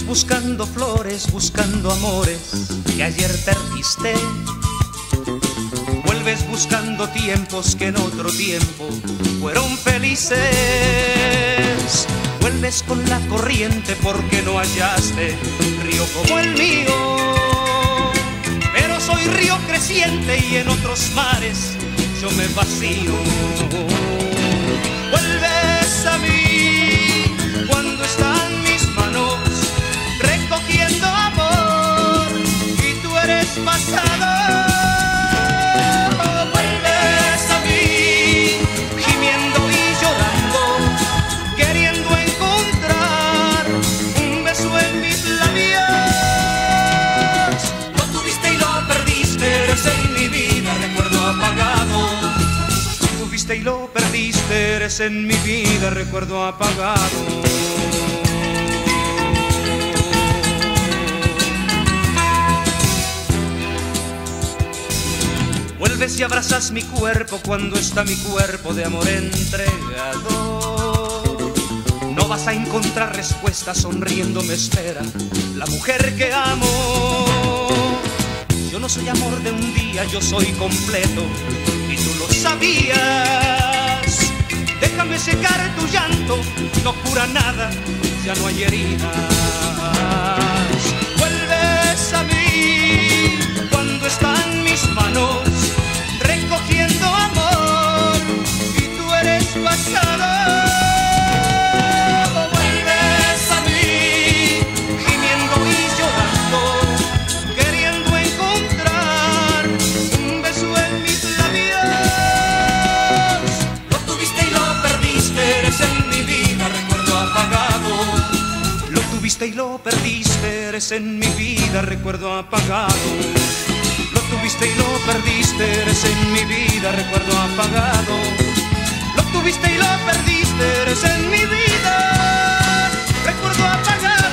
Vuelves buscando flores, buscando amores que ayer perdiste. Vuelves buscando tiempos que en otro tiempo fueron felices. Vuelves con la corriente porque no hallaste río como el mío. Pero soy río creciente y en otros mares yo me vacío. Vuelves a mí cuando están mis manos recogiendo amor y tú eres pasado. Vuelves a mí gimiendo y llorando, queriendo encontrar un beso en mis labios. Lo tuviste y lo perdiste, eres en mi vida recuerdo apagado. Lo tuviste y lo perdiste, eres en mi vida recuerdo apagado. Vuelves y abrazas mi cuerpo cuando está mi cuerpo de amor entregado. No vas a encontrar respuesta, sonriendo me espera la mujer que amo. Yo no soy amor de un día, yo soy completo y tú lo sabías. Déjame secar tu llanto, no cura nada, ya no hay heridas. Vuelves a mí cuando están mis manos recogiendo amor y tú eres pasado. Vuelves a mí gimiendo y llorando, queriendo encontrar un beso en mis labios. Lo tuviste y lo perdiste, eres en mi vida recuerdo apagado. Lo tuviste y lo perdiste, eres en mi vida recuerdo apagado. Lo tuviste y lo perdiste, eres en mi vida recuerdo apagado. Lo tuviste y lo perdiste, eres en mi vida recuerdo apagado.